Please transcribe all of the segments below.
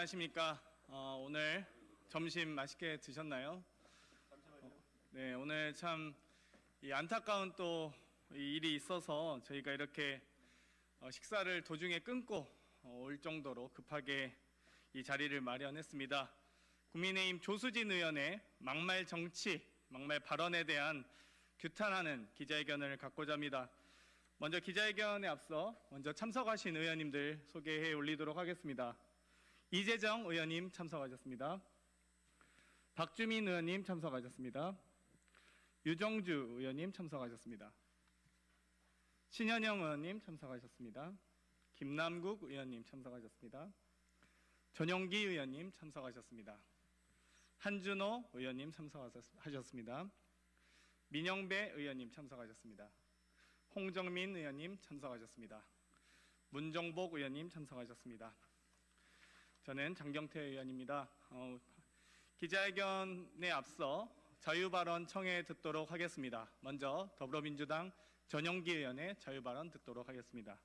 안녕하십니까. 오늘 점심 맛있게 드셨나요? 네, 오늘 참 이 안타까운 또 이 일이 있어서 저희가 이렇게 식사를 도중에 끊고 올 정도로 급하게 이 자리를 마련했습니다. 국민의힘 조수진 의원의 막말 정치, 막말 발언에 대한 규탄하는 기자회견을 갖고자 합니다. 먼저 기자회견에 앞서 먼저 참석하신 의원님들 소개해 올리도록 하겠습니다. 이재정 의원님 참석하셨습니다. 박주민 의원님 참석하셨습니다. 유정주 의원님 참석하셨습니다. 신현영 의원님 참석하셨습니다. 김남국 의원님 참석하셨습니다. 전용기 의원님 참석하셨습니다. 한준호 의원님 참석하셨습니다. 민영배 의원님 참석하셨습니다. 홍정민 의원님 참석하셨습니다. 문정복 의원님 참석하셨습니다. 저는 장경태 의원입니다. 기자회견에 앞서 자유발언 청해 듣도록 하겠습니다. 먼저 더불어민주당 전용기 의원의 자유발언 듣도록 하겠습니다.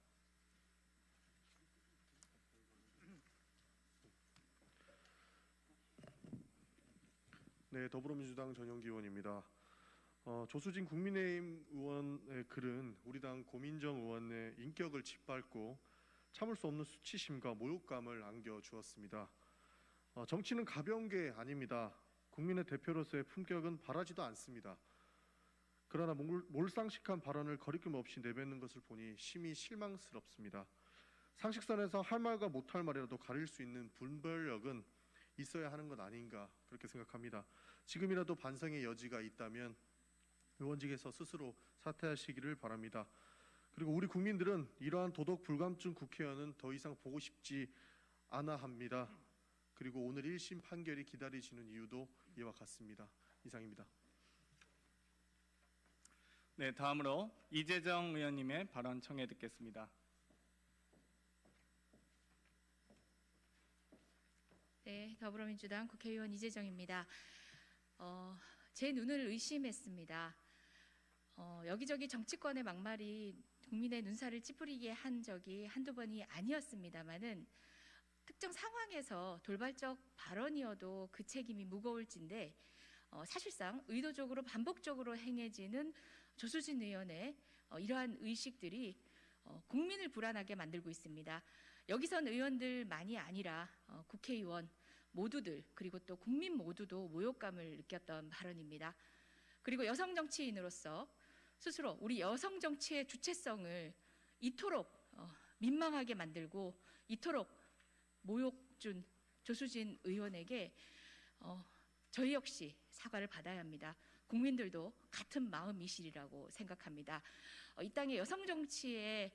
네, 더불어민주당 전용기 의원입니다. 조수진 국민의힘 의원의 글은 우리 당 고민정 의원의 인격을 짓밟고 참을 수 없는 수치심과 모욕감을 안겨주었습니다. 정치는 가벼운 게 아닙니다. 국민의 대표로서의 품격은 바라지도 않습니다. 그러나 몰상식한 발언을 거리낌 없이 내뱉는 것을 보니 심히 실망스럽습니다. 상식선에서 할 말과 못할 말이라도 가릴 수 있는 분별력은 있어야 하는 것 아닌가 그렇게 생각합니다. 지금이라도 반성의 여지가 있다면 의원직에서 스스로 사퇴하시기를 바랍니다. 그리고 우리 국민들은 이러한 도덕 불감증 국회의원은 더 이상 보고 싶지 않아 합니다. 그리고 오늘 1심 판결이 기다리시는 이유도 이와 같습니다. 이상입니다. 네, 다음으로 이재정 의원님의 발언 청해 듣겠습니다. 네, 더불어민주당 국회의원 이재정입니다. 제 눈을 의심했습니다. 여기저기 정치권의 막말이 국민의 눈살을 찌푸리게 한 적이 한두 번이 아니었습니다마는 특정 상황에서 돌발적 발언이어도 그 책임이 무거울진데 사실상 의도적으로 반복적으로 행해지는 조수진 의원의 이러한 의식들이 국민을 불안하게 만들고 있습니다. 여기선 의원들만이 아니라 국회의원 모두들 그리고 또 국민 모두도 모욕감을 느꼈던 발언입니다. 그리고 여성 정치인으로서 스스로 우리 여성 정치의 주체성을 이토록 민망하게 만들고 이토록 모욕 준 조수진 의원에게 저희 역시 사과를 받아야 합니다. 국민들도 같은 마음이시리라고 생각합니다. 이 땅의 여성 정치의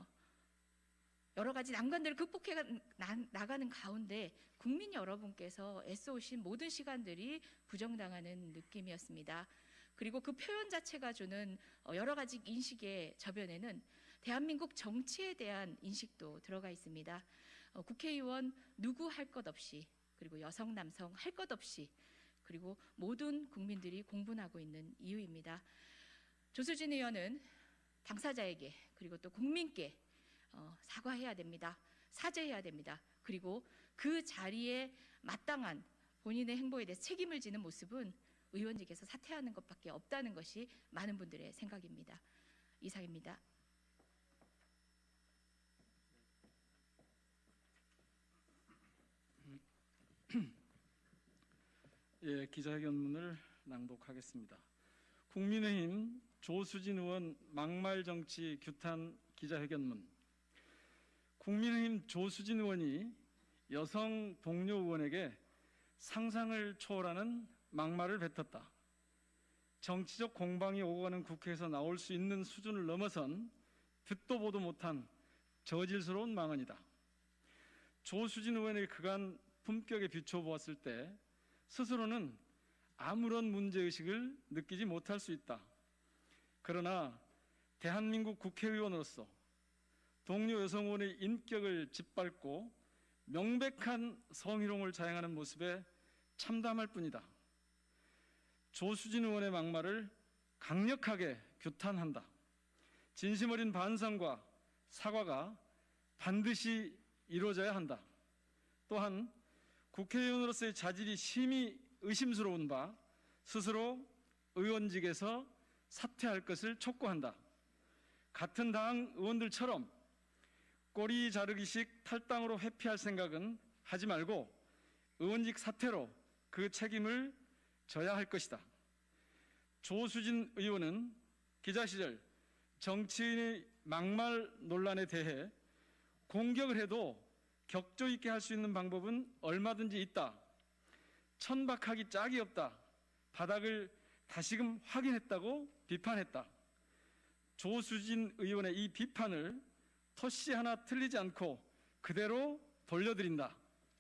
여러 가지 난관들을 극복해 나가는 가운데 국민 여러분께서 애써오신 모든 시간들이 부정당하는 느낌이었습니다. 그리고 그 표현 자체가 주는 여러 가지 인식의 저변에는 대한민국 정치에 대한 인식도 들어가 있습니다. 국회의원 누구 할 것 없이 그리고 여성 남성 할 것 없이 그리고 모든 국민들이 공분하고 있는 이유입니다. 조수진 의원은 당사자에게 그리고 또 국민께 사과해야 됩니다. 사죄해야 됩니다. 그리고 그 자리에 마땅한 본인의 행보에 대해서 책임을 지는 모습은 의원직에서 사퇴하는 것밖에 없다는 것이 많은 분들의 생각입니다. 이상입니다. 예, 기자회견문을 낭독하겠습니다. 국민의힘 조수진 의원 막말 정치 규탄 기자회견문. 국민의힘 조수진 의원이 여성 동료 의원에게 상상을 초월하는 막말을 뱉었다. 정치적 공방이 오고 가는 국회에서 나올 수 있는 수준을 넘어선 듣도 보도 못한 저질스러운 망언이다. 조수진 의원의 그간 품격에 비춰보았을 때 스스로는 아무런 문제의식을 느끼지 못할 수 있다. 그러나 대한민국 국회의원으로서 동료 여성 의원의 인격을 짓밟고 명백한 성희롱을 자행하는 모습에 참담할 뿐이다. 조수진 의원의 막말을 강력하게 규탄한다. 진심 어린 반성과 사과가 반드시 이루어져야 한다. 또한 국회의원으로서의 자질이 심히 의심스러운 바 스스로 의원직에서 사퇴할 것을 촉구한다. 같은 당 의원들처럼 꼬리 자르기식 탈당으로 회피할 생각은 하지 말고 의원직 사퇴로 그 책임을 져야 할 것이다. 조수진 의원은 기자 시절 정치인의 막말 논란에 대해 공격을 해도 격조 있게 할 수 있는 방법은 얼마든지 있다. 천박하기 짝이 없다. 바닥을 다시금 확인했다고 비판했다. 조수진 의원의 이 비판을 토씨 하나 틀리지 않고 그대로 돌려드린다.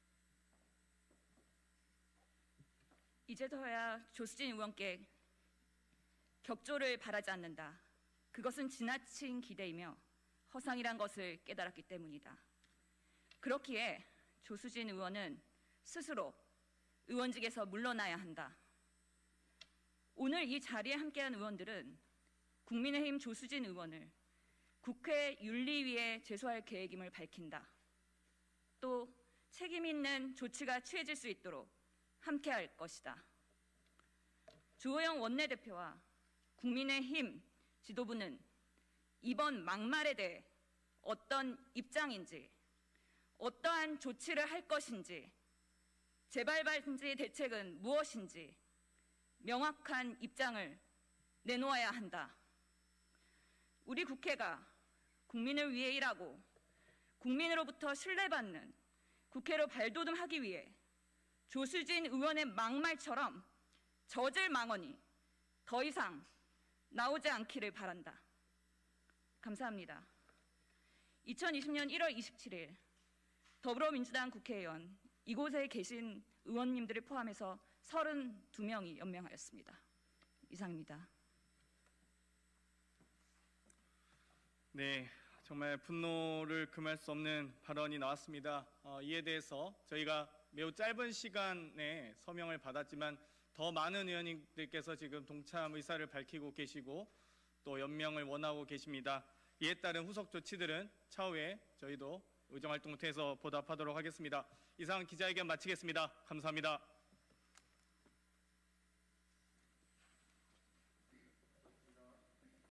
이제서야 조수진 의원께 격조를 바라지 않는다. 그것은 지나친 기대이며 허상이란 것을 깨달았기 때문이다. 그렇기에 조수진 의원은 스스로 의원직에서 물러나야 한다. 오늘 이 자리에 함께한 의원들은 국민의힘 조수진 의원을 국회 윤리위에 제소할 계획임을 밝힌다. 또 책임 있는 조치가 취해질 수 있도록 함께할 것이다. 주호영 원내대표와 국민의힘 지도부는 이번 막말에 대해 어떤 입장인지, 어떠한 조치를 할 것인지, 재발 방지 대책은 무엇인지 명확한 입장을 내놓아야 한다. 우리 국회가 국민을 위해 일하고 국민으로부터 신뢰받는 국회로 발돋움하기 위해 조수진 의원의 막말처럼 젖을 망언이 더 이상 나오지 않기를 바란다. 감사합니다. 2020년 1월 27일 더불어민주당 국회의원 이곳에 계신 의원님들을 포함해서 32명이 연명하였습니다. 이상입니다. 네, 정말 분노를 금할 수 없는 발언이 나왔습니다. 이에 대해서 저희가 매우 짧은 시간에 서명을 받았지만 더 많은 의원님들께서 지금 동참 의사를 밝히고 계시고 또 연명을 원하고 계십니다. 이에 따른 후속 조치들은 차후에 저희도 의정활동을 통해서 보답하도록 하겠습니다. 이상 기자회견 마치겠습니다. 감사합니다.